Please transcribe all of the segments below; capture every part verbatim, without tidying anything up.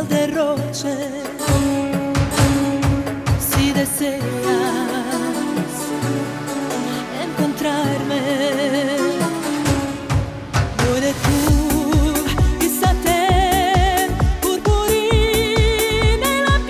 el derroche. Si deseas encontrarme, voy de tu y satén purpurina en la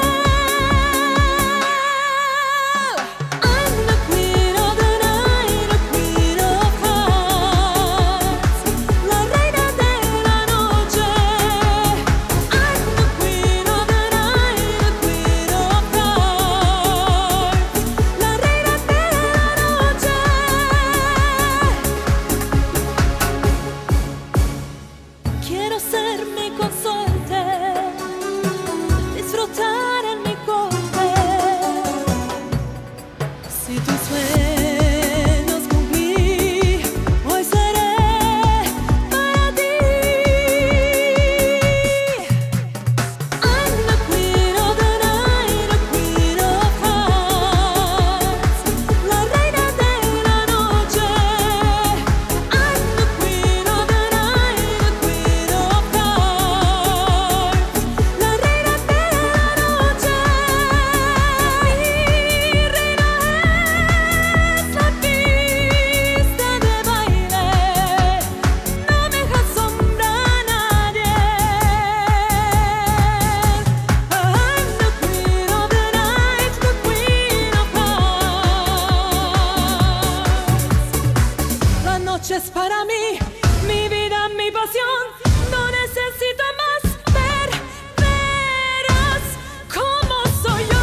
piel. I'm the queen of the night, the queen of hearts, la reina de la noche. I'm the queen of the night, the queen of hearts, la reina de la noche. Quiero ser mi consorte, disfrutar en mi corte. Si tus sueños cumplí, hoy seré para ti. I'm the queen of the night, the queen of hearts, la reina de la noche. I'm the queen of the night, the queen of hearts, la reina de la noche. Mi reina es la pista de baile, no me deja sombra a nadie. I'm the queen of the night, the queen of hearts. La noche es para mí, mi vida, mi pasión. No necesito más ver, verás cómo soy yo.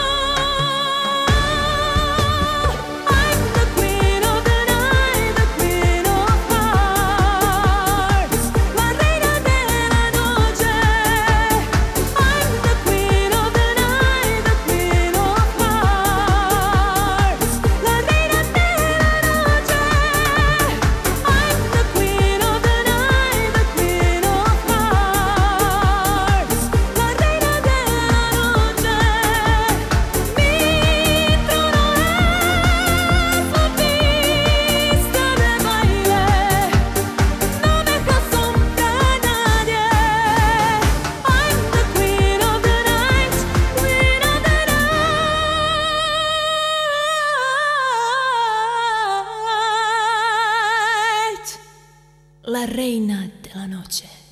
I'm the queen of the night, the queen of hearts, la reina de la noche. I'm the queen of the night, the queen of hearts, la reina de la noche. I'm the queen of the night, the queen of hearts, la reina de la noche. Mi trono es la pista de baile, no me deja sombra a nadie. I'm the queen of the night, queen of the night, la reina de la noche.